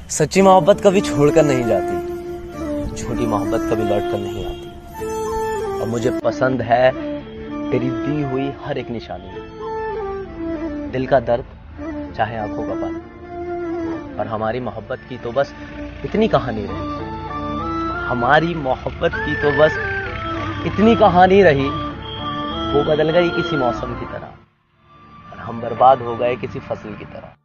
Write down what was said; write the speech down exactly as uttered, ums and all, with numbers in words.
सच्ची मोहब्बत कभी छोड़कर नहीं जाती, झूठी मोहब्बत कभी लौट कर नहीं आती। और मुझे पसंद है तेरी दी हुई हर एक निशानी, दिल का दर्द चाहे आंखों का पानी। और हमारी मोहब्बत की तो बस इतनी कहानी रही, हमारी मोहब्बत की तो बस इतनी कहानी रही। वो बदल गई किसी मौसम की तरह और हम बर्बाद हो गए किसी फसल की तरह।